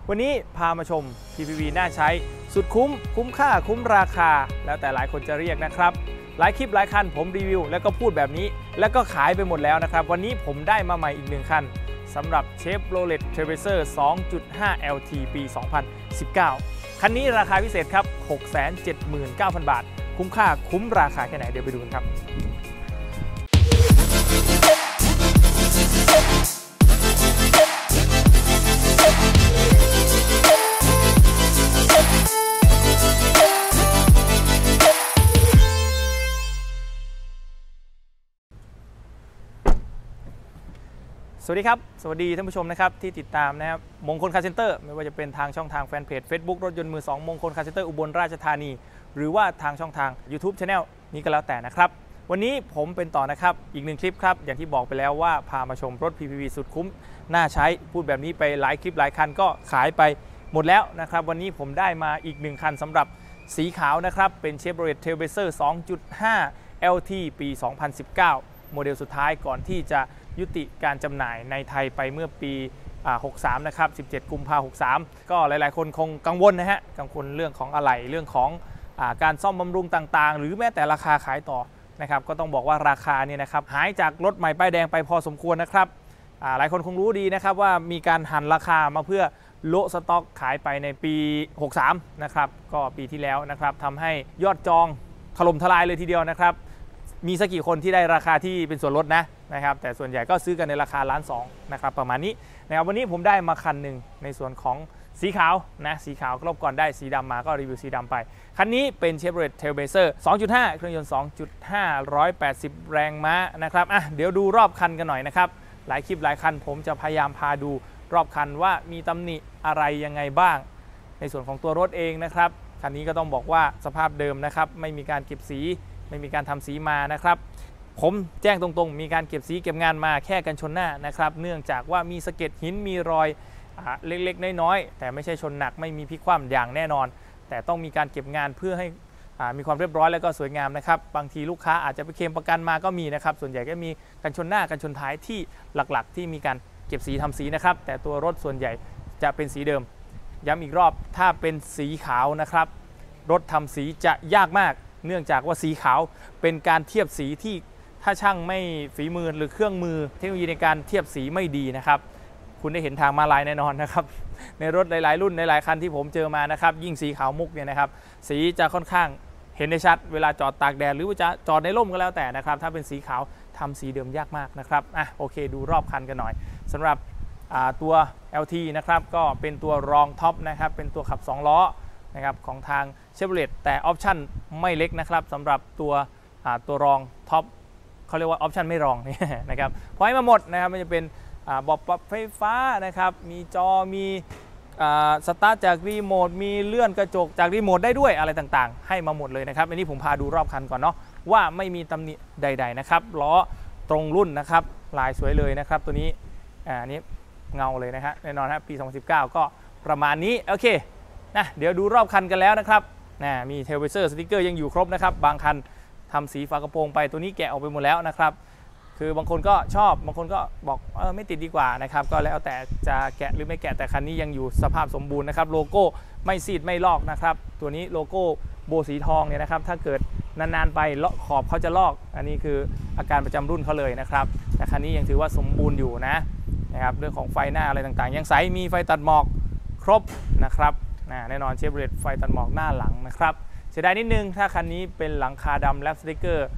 วันนี้พามาชม PPV น่าใช้สุดคุ้มค่าคุ้มราคาแล้วแต่หลายคนจะเรียกนะครับหลายคลิปหลายคันผมรีวิวแล้วก็พูดแบบนี้แล้วก็ขายไปหมดแล้วนะครับวันนี้ผมได้มาใหม่อีก1คันสำหรับ Chevrolet Trailblazer 2.5 LT ปี 2019 คันนี้ราคาพิเศษครับ 679,000 บาทคุ้มค่าคุ้มราคาแค่ไหนเดี๋ยวไปดูกันครับสวัสดีครับสวัสดีท่านผู้ชมนะครับที่ติดตามนะครับมงคลคาร์เซ็นเตอร์ไม่ว่าจะเป็นทางช่องทางแฟนเพจ Facebook รถยนต์มือ2มงคลคาร์เซ็นเตอร์อุบลราชธานีหรือว่าทางช่องทาง YouTube Channel นี้ก็แล้วแต่นะครับวันนี้ผมเป็นต่อนะครับอีก1คลิปครับอย่างที่บอกไปแล้วว่าพามาชมรถ PPV สุดคุ้มน่าใช้พูดแบบนี้ไปหลายคลิปหลายคันก็ขายไปหมดแล้วนะครับวันนี้ผมได้มาอีก1คันสำหรับสีขาวนะครับเป็น Chevrolet Trailblazer 2.5 LT ปี 2019 โมเดลสุดท้ายก่อนที่จะยุติการจำหน่ายในไทยไปเมื่อปี 63 นะครับ17 กุมภาพันธ์ 63 ก็หลายๆคนคงกังวลนะฮะกังวลเรื่องของอะไหล่เรื่องของการซ่อมบำรุงต่างๆหรือแม้แต่ราคาขายต่อนะครับก็ต้องบอกว่าราคาเนี่ยนะครับหายจากรถใหม่ป้ายแดงไปพอสมควรนะครับหลายคนคงรู้ดีนะครับว่ามีการหันราคามาเพื่อโละสต็อกขายไปในปี 63 นะครับก็ปีที่แล้วนะครับทำให้ยอดจองถล่มทลายเลยทีเดียวนะครับมีสักกี่คนที่ได้ราคาที่เป็นส่วนลดนะครับแต่ส่วนใหญ่ก็ซื้อกันในราคา1.2 ล้านนะครับประมาณนี้นะครับวันนี้ผมได้มาคันหนึ่งในส่วนของสีขาวนะสีขาวรอบก่อนได้สีดำมาก็รีวิวสีดำไปคันนี้เป็น Chevrolet Trailblazer 2.5 เครื่องยนต์ 2.5 180 แรงม้านะครับเดี๋ยวดูรอบคันกันหน่อยนะครับหลายคลิปหลายคันผมจะพยายามพาดูรอบคันว่ามีตำหนิอะไรยังไงบ้างในส่วนของตัวรถเองนะครับคันนี้ก็ต้องบอกว่าสภาพเดิมนะครับไม่มีการเก็บสีไม่มีการทำสีมานะครับผมแจ้งตรงๆมีการเก็บสีเก็บงานมาแค่กันชนหน้านะครับเนื่องจากว่ามีสะเก็ดหินมีรอยเล็กๆน้อยๆแต่ไม่ใช่ชนหนักไม่มีพลิกคว่ำอย่างแน่นอนแต่ต้องมีการเก็บงานเพื่อให้มีความเรียบร้อยและก็สวยงามนะครับบางทีลูกค้าอาจจะไปเคลมประกันมาก็มีนะครับส่วนใหญ่ก็มีกันชนหน้ากันชนท้ายที่หลักๆที่มีการเก็บสีทำสีนะครับแต่ตัวรถส่วนใหญ่จะเป็นสีเดิมย้ำอีกรอบถ้าเป็นสีขาวนะครับรถทำสีจะยากมากเนื่องจากว่าสีขาวเป็นการเทียบสีที่ถ้าช่างไม่ฝีมือหรือเครื่องมือเทคโนโลยีในการเทียบสีไม่ดีนะครับคุณได้เห็นทางมาลายแน่นอนนะครับในรถหลายๆรุ่นหลายๆคันที่ผมเจอมานะครับยิ่งสีขาวมุกเนี่ยนะครับสีจะค่อนข้างเห็นได้ชัดเวลาจอดตากแดดหรือว่าจะจอดในร่มก็แล้วแต่นะครับถ้าเป็นสีขาวทำสีเดิมยากมากนะครับโอเคดูรอบคันกันหน่อยสำหรับตัว LT นะครับก็เป็นตัวรองท็อปนะครับเป็นตัวขับ2 ล้อนะครับของทาง Chevrolet แต่ออปชั่นไม่เล็กนะครับสำหรับตัวรองท็อปเขาเรียกว่าออปชั่นไม่รองนี่นะครับพอให้มาหมดนะครับมันจะเป็นบอกปรับไฟฟ้านะครับมีจอมีสตาร์ทจากรีโมทมีเลื่อนกระจกจากรีโมทได้ด้วยอะไรต่างๆให้มาหมดเลยนะครับอันนี้ผมพาดูรอบคันก่อนเนาะว่าไม่มีตำหนิใดๆนะครับล้อตรงรุ่นนะครับลายสวยเลยนะครับตัวนี้อันนี้เงาเลยนะครับแน่นอนครับปี 2019 ก็ประมาณนี้โอเคนะเดี๋ยวดูรอบคันกันแล้วนะครับมี Trailblazer สติ๊กเกอร์ยังอยู่ครบนะครับบางคันทำสีฝากระโปรงไปตัวนี้แกะออกไปหมดแล้วนะครับคือบางคนก็ชอบบางคนก็บอกไม่ติดดีกว่านะครับก็แล้วแต่จะแกะหรือไม่แกะแต่คันนี้ยังอยู่สภาพสมบูรณ์นะครับโลโก้ไม่ซีดไม่ลอกนะครับตัวนี้โลโก้โบสีทองเนี่ยนะครับถ้าเกิดนานๆไปขอบเขาจะลอกอันนี้คืออาการประจำรุ่นเขาเลยนะครับแต่คันนี้ยังถือว่าสมบูรณ์อยู่นะครับเรื่องของไฟหน้าอะไรต่างๆยังใสมีไฟตัดหมอกครบนะครับแน่นอนเชฟโรเลตไฟตัดหมอกหน้าหลังนะครับเสียดายนิดนึงถ้าคันนี้เป็นหลังคาดำแลปสติกเกอร์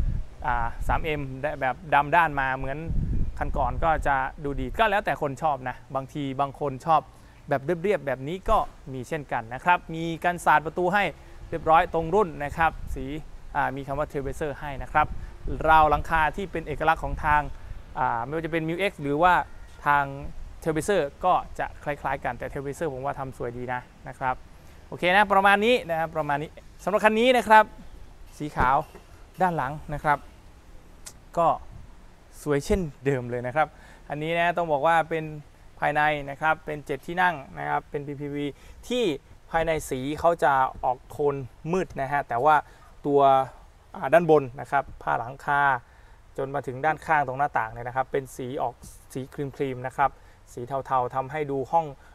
3M แบบดำด้านมาเหมือนคันก่อนก็จะดูดีก็แล้วแต่คนชอบนะบางทีบางคนชอบแบบเรียบๆแบบนี้ก็มีเช่นกันนะครับมีกันสาดประตูให้เรียบร้อยตรงรุ่นนะครับสีมีคำว่า Trailblazer ให้นะครับราวหลังคาที่เป็นเอกลักษณ์ของทางไม่ว่าจะเป็น MiX หรือว่าทาง Trailblazer ก็จะคล้ายๆกันแต่ Trailblazer ผมว่าทำสวยดีนะครับโอเคนะประมาณนี้นะครับประมาณนี้สำหรับคันนี้นะครับสีขาวด้านหลังนะครับก็สวยเช่นเดิมเลยนะครับอันนี้นะต้องบอกว่าเป็นภายในนะครับเป็น7ที่นั่งนะครับเป็น PPV ที่ภายในสีเขาจะออกโทนมืดนะฮะแต่ว่าตัวด้านบนนะครับผ้าหลังคาจนมาถึงด้านข้างตรงหน้าต่างเนี่ยนะครับเป็นสีออกสีครีมนะครับสีเทาๆทำให้ดูห้อง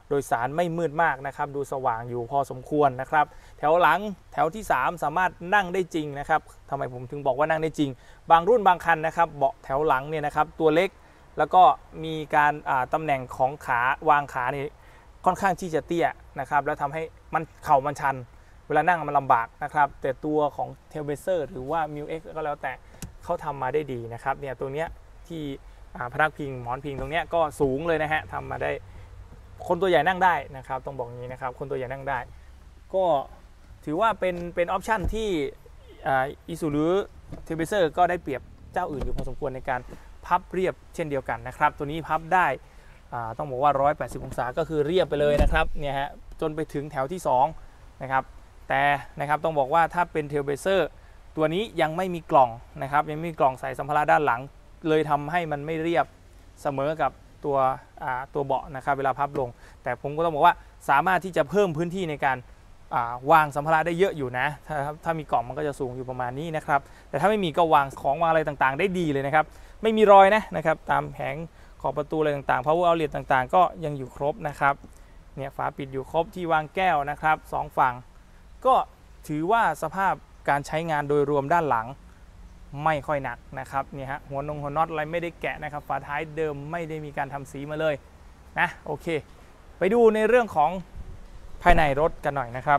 โดยสารไม่มืดมากนะครับดูสว่างอยู่พอสมควรนะครับแถวหลังแถวที่3สามารถนั่งได้จริงนะครับทำไมผมถึงบอกว่านั่งได้จริงบางรุ่นบางคันนะครับเบาะแถวหลังเนี่ยนะครับตัวเล็กแล้วก็มีการตำแหน่งของขาวางขานี่ค่อนข้างที่จะเตี้ยนะครับแล้วทำให้มันเข่ามันชันเวลานั่งมันลำบากนะครับแต่ตัวของ Trailblazer หรือว่า MILX ก็แล้วแต่เขาทำมาได้ดีนะครับเนี่ยตัวเนี้ยที่พนักพิงหมอนพิงตรงเนี้ยก็สูงเลยนะฮะทำมาได้คนตัวใหญ่นั่งได้นะครับต้องบอกงี้นะครับคนตัวใหญ่นั่งได้ก็ถือว่าเป็นออปชันที่Isuzuหรือ Trailblazer ก็ได้เปรียบเจ้าอื่นอยู่พอสมควรในการพับเรียบเช่นเดียวกันนะครับตัวนี้พับได้ต้องบอกว่า180องศาก็คือเรียบไปเลยนะครับเนี่ยฮะจนไปถึงแถวที่2นะครับแต่นะครับต้องบอกว่าถ้าเป็น Trailblazer ตัวนี้ยังไม่มีกล่องนะครับยังไม่มีกล่องใส่สัมภาระด้านหลังเลยทำให้มันไม่เรียบเสมอกับตัวเบาะนะครับเวลาพับลงแต่ผมก็ต้องบอกว่าสามารถที่จะเพิ่มพื้นที่ในการวางสัมภาระได้เยอะอยู่นะถ้ามีกล่องมันก็จะสูงอยู่ประมาณนี้นะครับแต่ถ้าไม่มีก็วางของวางอะไรต่างๆได้ดีเลยนะครับไม่มีรอยนะครับตามแผงขอบประตูอะไรต่างๆ power outlet ต่างๆก็ยังอยู่ครบนะครับเนี่ยฝาปิดอยู่ครบที่วางแก้วนะครับ2ฝั่งก็ถือว่าสภาพการใช้งานโดยรวมด้านหลังไม่ค่อยหนักนะครับเนี่ยฮะหัวน็อตอะไรไม่ได้แกะนะครับฝาท้ายเดิมไม่ได้มีการทำสีมาเลยนะโอเคไปดูในเรื่องของภายในรถกันหน่อยนะครับ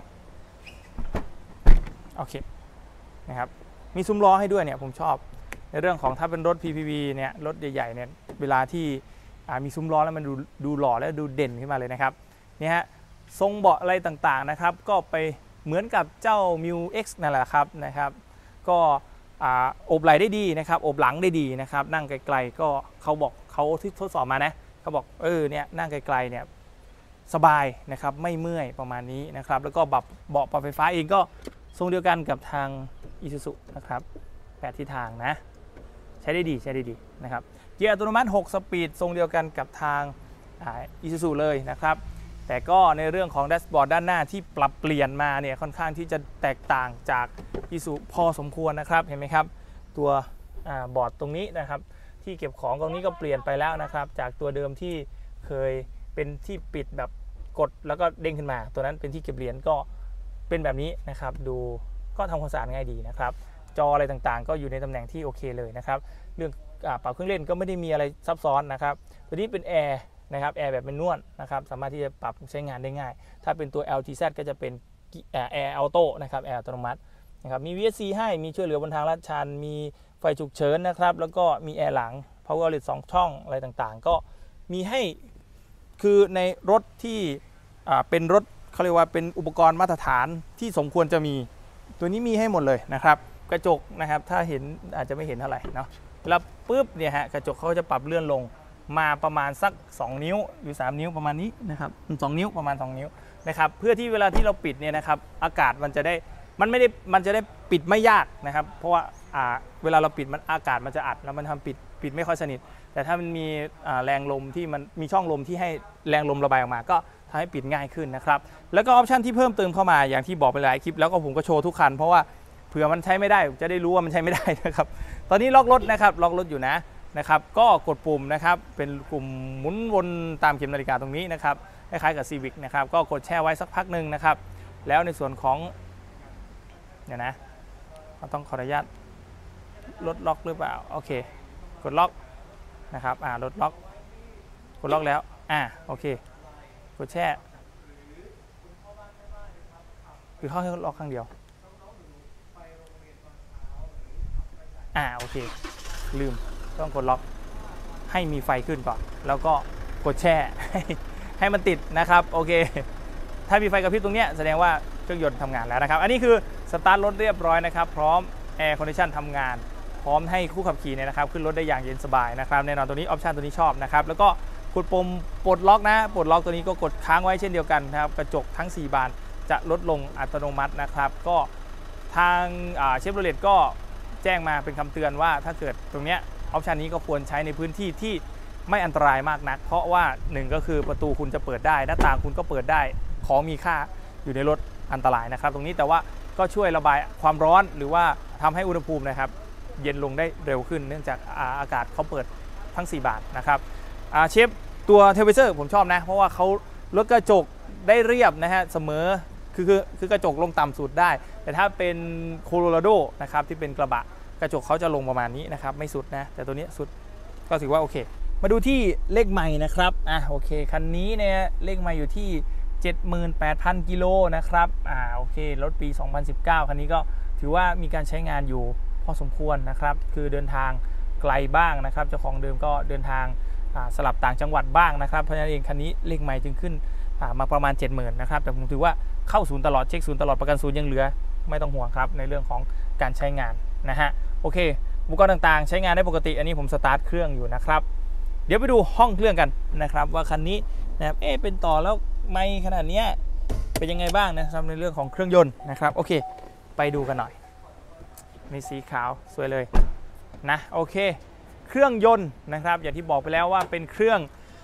โอเคนะครับมีซุ้มล้อให้ด้วยเนี่ยผมชอบในเรื่องของถ้าเป็นรถ PPV เนี่ยรถใหญ่ๆเนี่ยเวลาที่มีซุ้มล้อแล้วมันดูหล่อและดูเด่นขึ้นมาเลยนะครับเนี่ยฮะทรงเบาะอะไรต่างๆนะครับก็ไปเหมือนกับเจ้า MILX นั่นแหละครับก็โอบไหล่ได้ดีนะครับโอบหลังได้ดีนะครับนั่งไกลๆก็เขาบอกเขาที่ทดสอบมานะเขาบอกเนี่ยนั่งไกลๆเนี่ยสบายนะครับไม่เมื่อยประมาณนี้นะครับแล้วก็เบาะปรับไฟฟ้าเองก็ทรงเดียวกันกับทาง Isuzu นะครับ8ทิศทางนะใช้ได้ดีนะครับเกียร์อัตโนมัติ6สปีดทรงเดียวกันกับทางIsuzu เลยนะครับแต่ก็ในเรื่องของแดชบอร์ดด้านหน้าที่ปรับเปลี่ยนมาเนี่ยค่อนข้างที่จะแตกต่างจาก Isuzu พอสมควรนะครับเห็นไหมครับตัวบอร์ดตรงนี้นะครับที่เก็บของตรงนี้ก็เปลี่ยนไปแล้วนะครับจากตัวเดิมที่เคยเป็นที่ปิดแบบกดแล้วก็เด้งขึ้นมาตัวนั้นเป็นที่เก็บเหรียญก็เป็นแบบนี้นะครับดูก็ทำความสะอาดง่ายดีนะครับจออะไรต่างๆก็อยู่ในตำแหน่งที่โอเคเลยนะครับเรื่องปรับเครื่องเล่นก็ไม่ได้มีอะไรซับซ้อนนะครับตัวนี้เป็นแอร์นะครับแอร์แบบเป็นนวดนะครับสามารถที่จะปรับใช้งานได้ง่ายถ้าเป็นตัว LTZ ก็จะเป็นแอร์ออโต้นะครับแอร์อัตโนมัตินะครับมี VSC ให้มีช่วยเหลือบนทางลาดชันมีไฟฉุกเฉินนะครับแล้วก็มีแอร์หลัง Power Outlet 2 ช่องอะไรต่างๆก็มีให้คือในรถที่เป็นรถเขาเรียกว่าเป็นอุปกรณ์มาตรฐานที่สมควรจะมีตัวนี้มีให้หมดเลยนะครับกระจกนะครับถ้าเห็นอาจจะไม่เห็นเท่าไหร่เนาะแล้วปุ๊บเนี่ยฮะกระจกเขาจะปรับเลื่อนลงมาประมาณสัก2นิ้วหรือ3นิ้วประมาณนี้นะครับ2นิ้วประมาณ2นิ้วนะครับเพื่อที่เวลาที่เราปิดเนี่ยนะครับอากาศมันจะได้ปิดไม่ยากนะครับเพราะว่าเวลาเราปิดมันอากาศมันจะอัดแล้วมันทำปิดไม่ค่อยสนิทแต่ถ้ามันมีแรงลมที่มันมีช่องลมที่ให้แรงลมระบายออกมาก็ทำให้ปิดง่ายขึ้นนะครับแล้วก็ออปชันที่เพิ่มเติมเข้ามาอย่างที่บอกไปหลายคลิปแล้วก็ผมก็โชว์ทุกคันเพราะว่าเผื่อมันใช้ไม่ได้จะได้รู้ว่ามันใช้ไม่ได้นะครับตอนนี้ล็อกรถนะครับล็อกรถอยู่นะครับก็กดปุ่มนะครับเป็นปุ่มหมุนวนตามเข็มนาฬิกาตรงนี้นะครับคล้ายๆกับ Civic นะครับก็กดแช่ไว้สักพักหนึ่งนะครับแล้วในส่วนของเนี่ยนะเราต้องขออนุญาตลดล็อกหรือเปล่าโอเคกดล็อกนะครับลดล็อกกดล็อกแล้วโอเคกดแช่คือเข้าให้ล็อกข้างเดียวโอเคลืมต้องกดล็อกให้มีไฟขึ้นก่อนแล้วก็กดแช่ให้มันติดนะครับโอเคถ้ามีไฟกระพริบตรงนี้แสดงว่าเครื่องยนต์ทำงานแล้วนะครับอันนี้คือสตาร์ทรถเรียบร้อยนะครับพร้อมแอร์คอนดิชันทำงานพร้อมให้ผู้ขับขี่เนี่ยนะครับขึ้นรถได้อย่างเย็นสบายนะครับแน่นอนตัวนี้ออปชันตัวนี้ชอบนะครับแล้วก็กดปุ่มปลดล็อกปลดล็อกตัวนี้ก็กดค้างไว้เช่นเดียวกันนะครับกระจกทั้ง4บานจะลดลงอัตโนมัตินะครับก็ทางเชฟโรเลตก็แจ้งมาเป็นคำเตือนว่าถ้าเกิดตรงเนี้ยออปชันนี้ก็ควรใช้ในพื้นที่ที่ไม่อันตรายมากนักเพราะว่า1ก็คือประตูคุณจะเปิดได้หน้าต่างคุณก็เปิดได้ของมีค่าอยู่ในรถอันตรายนะครับตรงนี้แต่ว่าก็ช่วยระบายความร้อนหรือว่าทำให้อุณหภูมินะครับเย็นลงได้เร็วขึ้นเนื่องจากอากาศเขาเปิดทั้ง4บานนะครับเชฟตัว Trailblazer ผมชอบนะเพราะว่าเขารถกระจกได้เรียบนะฮะเสมอคือกระจกลงต่ำสุดได้แต่ถ้าเป็นโคโลราโดนะครับที่เป็นกระบะกระจกเขาจะลงประมาณนี้นะครับไม่สุดนะแต่ตัวนี้สุดก็ถือว่าโอเคมาดูที่เลขใหม่นะครับโอเคคันนี้เนี่ยเลขใหม่อยู่ที่ 78,000 กิโลนะครับโอเครถปี 2019 คันนี้ก็ถือว่ามีการใช้งานอยู่พอสมควรนะครับคือเดินทางไกลบ้างนะครับเจ้าของเดิมก็เดินทางสลับต่างจังหวัดบ้างนะครับเพราะฉะนั้นเองคันนี้เลขใหม่จึงขึ้นมาประมาณ 70,000 นะครับแต่ผมถือว่าเข้าศูนย์ตลอดเช็คศูนย์ตลอดประกันศูนย์ยังเหลือไม่ต้องห่วงครับในเรื่องของการใช้งานนะฮะโอเคอุปกรณ์ต่างๆใช้งานได้ปกติอันนี้ผมสตาร์ทเครื่องอยู่นะครับเดี๋ยวไปดูห้องเครื่องกันนะครับว่าคันนี้นะครับเป็นต่อแล้วไม่ขนาดนี้เป็นยังไงบ้างนะครับในเรื่องของเครื่องยนต์นะครับโอเคไปดูกันหน่อยมีสีขาวสวยเลยนะโอเคเครื่องยนต์นะครับอย่างที่บอกไปแล้วว่าเป็นเครื่อง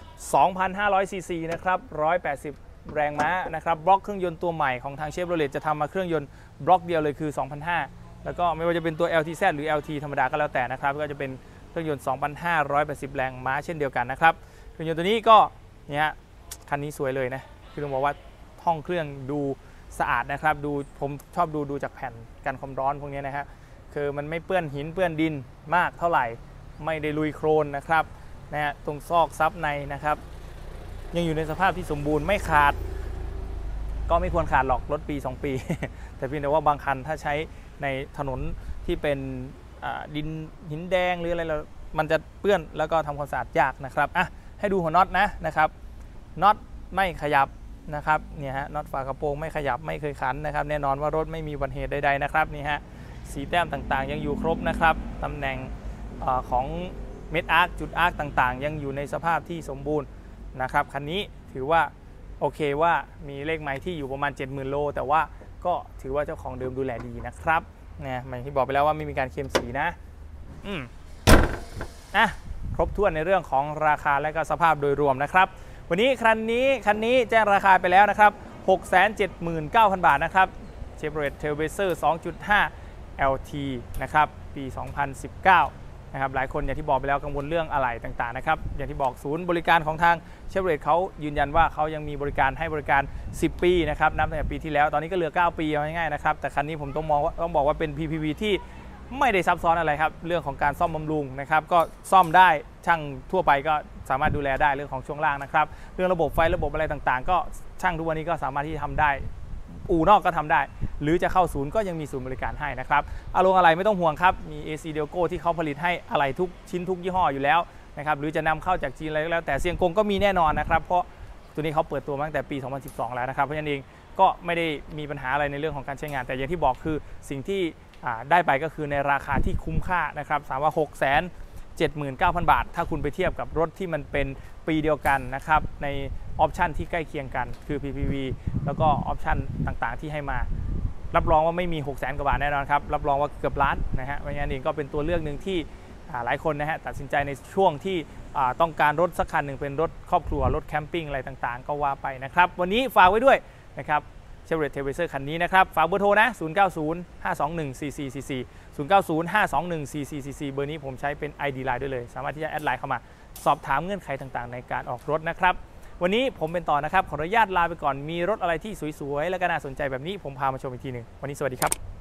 2,500 ซีซีนะครับ180 แรงม้านะครับบล็อกเครื่องยนต์ตัวใหม่ของทางเชฟโรเลตจะทำมาเครื่องยนต์บล็อกเดียวเลยคือ 2,500 แล้วก็ไม่ว่าจะเป็นตัว LTZ หรือ LT ธรรมดาก็แล้วแต่นะครับก็จะเป็นเครื่องยนต์ 2,580 แรงม้าเช่นเดียวกันนะครับเครื่องยนต์ตัวนี้ก็เนี่ยคันนี้สวยเลยนะคือต้องบอกว่าห้องเครื่องดูสะอาดนะครับดูผมชอบดูจากแผ่นกันความร้อนพวกนี้นะครับคือมันไม่เปื้อนหินเปื้อนดินมากเท่าไหร่ไม่ได้ลุยโครนนะครับตรงซอกซับในนะครับยังอยู่ในสภาพที่สมบูรณ์ไม่ขาดก็ไม่ควรขาดหรอกรถปี 2 ปี แต่เพียงแต่ว่าบางคันถ้าใช้ในถนนที่เป็นดินหินแดงหรืออะไรมันจะเปื้อนแล้วก็ทำความสะอาดยากนะครับให้ดูหัวน็อตนะครับน็อตไม่ขยับนะครับเนี่ยฮะน็อตฝากระโปรงไม่ขยับไม่เคยขันนะครับแน่นอนว่ารถไม่มีอุบัติเหตุใดๆนะครับนี่ฮะสีแต้มต่างๆยังอยู่ครบนะครับตำแหน่งของเม็ดอาร์คจุดอาร์คต่างๆยังอยู่ในสภาพที่สมบูรณ์นะครับคันนี้ถือว่าโอเคว่ามีเลขไมล์ที่อยู่ประมาณ 70,000 โลแต่ว่าก็ถือว่าเจ้าของเดิมดูแลดีนะครับเนี่ยอย่างที่บอกไปแล้วว่าไม่มีการเคลมสีนะครบถ้วนในเรื่องของราคาและก็สภาพโดยรวมนะครับวันนี้คันนี้แจ้งราคาไปแล้วนะครับ 679,000 บาทนะครับ Chevrolet Trailblazer 2.5 LT นะครับปี 2019นะครับหลายคนอย่างที่บอกไปแล้วกังวลเรื่องอะไรต่างๆนะครับอย่างที่บอกศูนย์บริการของทาง Chevrolet เขายืนยันว่าเขายังมีบริการให้บริการ10 ปีนะครับนับตั้งแต่ปีที่แล้วตอนนี้ก็เหลือ9 ปีเอาง่ายๆนะครับแต่คันนี้ผมต้องบอกว่าเป็น PPV ที่ไม่ได้ซับซ้อนอะไรครับเรื่องของการซ่อมบำรุงนะครับก็ซ่อมได้ช่างทั่วไปก็สามารถดูแลได้เรื่องของช่วงล่างนะครับเรื่องระบบไฟระบบอะไรต่างๆก็ช่างทุกวันนี้ก็สามารถที่จะทำได้อู่นอกก็ทำได้หรือจะเข้าศูนย์ก็ยังมีศูนย์บริการให้นะครับอะไรไม่ต้องห่วงครับมี AC Delco ที่เขาผลิตให้อะไรทุกชิ้นทุกยี่ห้ออยู่แล้วนะครับหรือจะนำเข้าจากจีนอะไรก็แล้วแต่เซียงกงก็มีแน่นอนนะครับเพราะตัวนี้เขาเปิดตัวมาตั้งแต่ปี 2012 แล้วนะครับเพราะฉะนั้นเองก็ไม่ได้มีปัญหาอะไรในเรื่องของการใช้งานแต่อย่างที่บอกคือสิ่งที่ได้ไปก็คือในราคาที่คุ้มค่านะครับถามว่า 679,000 บาทถ้าคุณไปเทียบกับรถที่มันเป็นปีเดียวกันนะครับในออปชันที่ใกล้เคียงกันคือ PPV แล้วก็ออปชันต่างๆที่ให้มารับรองว่าไม่มี 600,000 กว่าบาทแน่นอนครับรับรองว่าเกือบล้านนะฮะเพราะงั้นเองก็เป็นตัวเลือกหนึ่งที่หลายคนนะฮะตัดสินใจในช่วงที่ต้องการรถสักคันหนึ่งเป็นรถครอบครัวรถแคมปิ้งอะไรต่างๆก็ว่าไปนะครับวันนี้ฝากไว้ด้วยนะครับ Chevrolet Trailblazer คันนี้นะครับฝากเบอร์โทรนะ 0905214444 0905214444 เบอร์นี้ผมใช้เป็น ID Line ด้วยเลยสามารถที่จะแอดไลน์เข้ามาสอบถามเงื่อนไขต่างๆในการออกรถนะครับวันนี้ผมเป็นต่อนะครับขออนุญาตลาไปก่อนมีรถอะไรที่สวยๆและก็น่าสนใจแบบนี้ผมพามาชมอีกทีหนึ่งวันนี้สวัสดีครับ